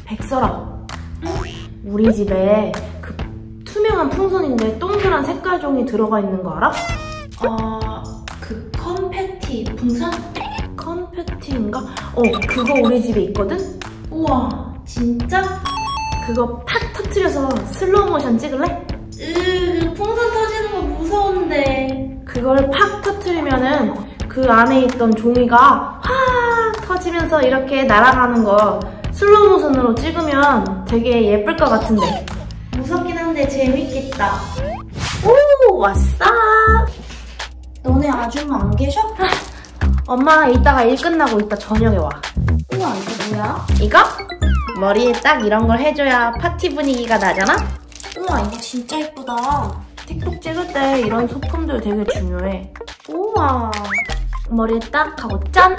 백설아, 우리 집에 그 투명한 풍선인데 동그란 색깔 종이 들어가 있는 거 알아? 그 컨페티 풍선? 컨페티인가? 그거 우리 집에 있거든? 우와, 진짜? 그거 팍 터트려서 슬로우 모션 찍을래? 풍선 터지는 거 무서운데. 그걸 팍 터트리면은 그 안에 있던 종이가 확 터지면서 이렇게 날아가는 거 슬로우 모션으로 찍으면 되게 예쁠 것 같은데. 무섭긴 한데 재밌겠다. 오, 왔어. 너네 아줌마 안 계셔? 엄마 이따가 일 끝나고 이따 저녁에 와. 우와, 이거 뭐야? 이거? 머리에 딱 이런 걸 해줘야 파티 분위기가 나잖아? 우와, 이거 진짜 예쁘다. 틱톡 찍을 때 이런 소품들 되게 중요해. 우와. 머리에 딱 하고 짠!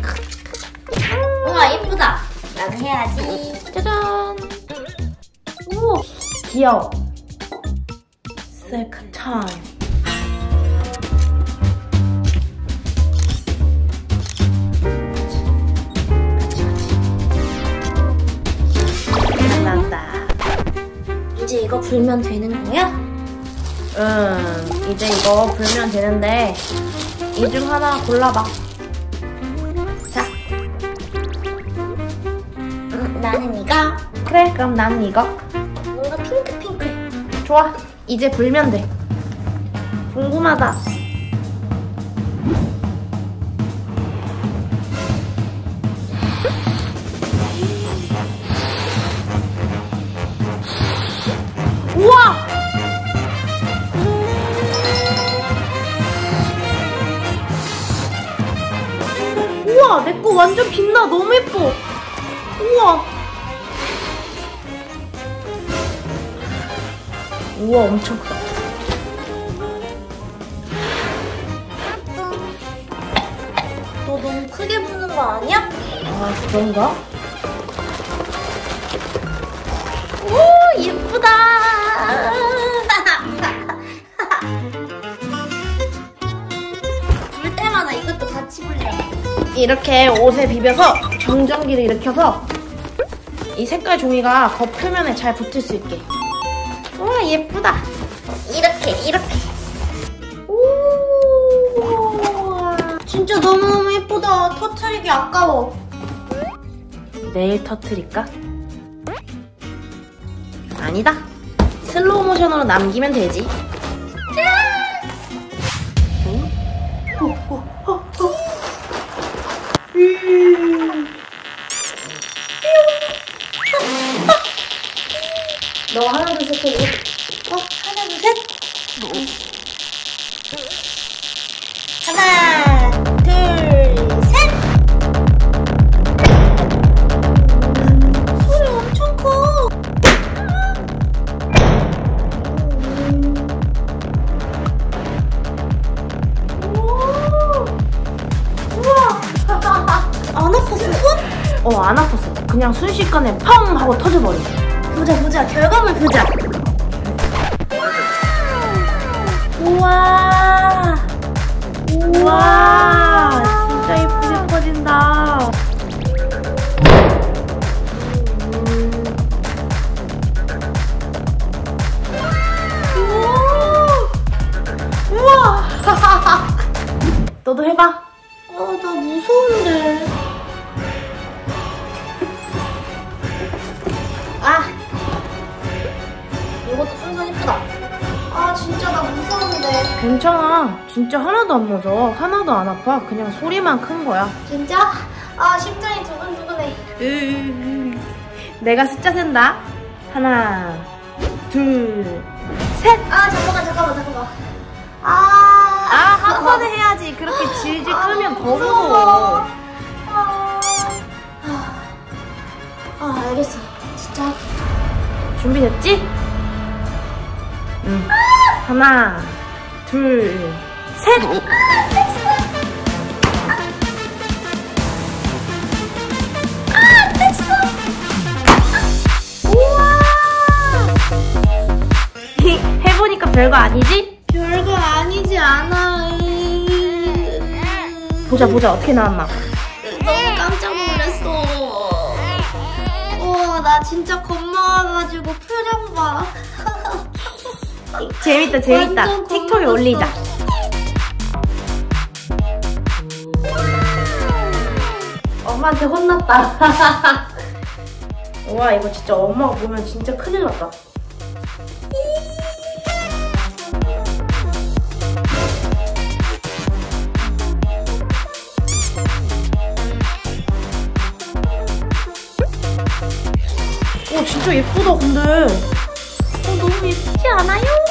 우와, 예쁘다. 나도 해야지. 짜잔! 오, 귀여워. 셀카 타임. 나왔다. 이제 이거 불면 되는 거야? 이제 이거 불면 되는데 이 중 하나 골라봐. 자. 나는 이거. 그래, 그럼 나는 이거. 뭔가 핑크핑크해. 좋아, 이제 불면 돼. 궁금하다. 우와! 우와, 내 거 완전 빛나. 너무 예뻐. 우와. 우와, 엄청 크다. 너 너무 크게 부는 거 아니야? 아, 그런가? 오, 예쁘다. 불 때마다 이것도 같이 불려. 이렇게 옷에 비벼서 정전기를 일으켜서 이 색깔 종이가 겉표면에 잘 붙을 수 있게. 우와, 예쁘다. 이렇게. 오, 진짜 너무너무 예쁘다. 터트리기 아까워. 내일 터트릴까? 아니다. 슬로우 모션으로 남기면 되지. 너 하나 둘 셋 해줘. 하나, 둘, 셋. 하나, 둘, 셋. 소리 엄청 커. 우와. 안 아팠어, 손? 안 아팠어. 그냥 순식간에 펑 하고 터져버려. 보자. 결과물 보자. 우와. 우와. 진짜 예쁘게 퍼진다. 우와. 너도 해봐. 나 무서운데. 이것도 풍선 이쁘다. 진짜 나 무서운데. 괜찮아. 진짜 하나도 안 무서워. 하나도 안 아파. 그냥 소리만 큰 거야. 진짜? 심장이 두근두근해. 내가 숫자 센다. 하나, 둘, 셋. 잠깐만. 한 번에 해야지. 그렇게 질질 끌면 더 무서워. 알겠어. 진짜. 준비됐지? 응. 하나, 둘, 셋. 됐어. 우와. 해보니까 별거 아니지? 별거 아니지 않아. 보자 어떻게 나왔나. 너무 깜짝 놀랐어. 우와, 나 진짜 겁먹어가지고 표정 봐. 재밌다. 완전 틱톡에 겁먹었어. 올리자. 엄마한테 혼났다. 와, 이거 진짜 엄마가 보면 진짜 큰일 났다. 오, 진짜 예쁘다, 근데. 너무 예쁘지 않아요?